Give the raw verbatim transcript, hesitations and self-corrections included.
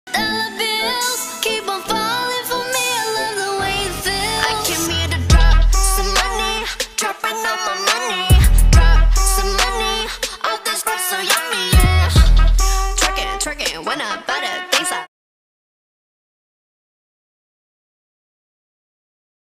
Dollar bills keep on falling for me. I love the way it feels. I came here to drop some money, dropping all my money. Drop some money, all this stuff so yummy, yeah. Twerking, twerking, when I buy the things I